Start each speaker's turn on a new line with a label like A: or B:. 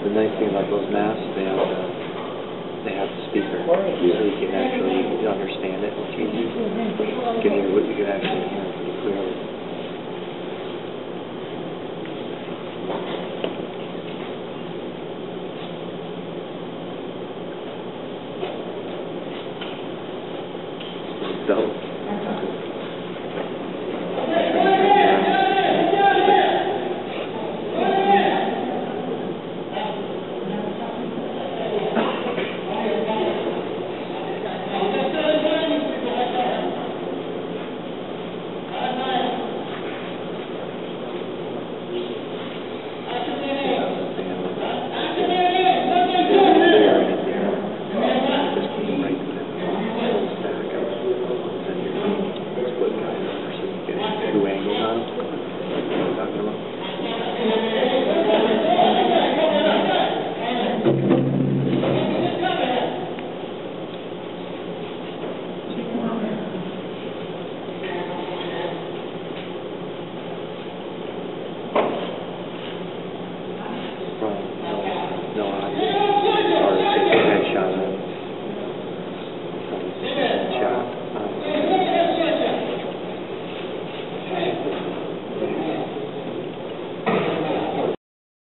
A: the nice thing about those masks, they have the speaker, so you can actually understand it. It's easy. You can actually hear it pretty clearly.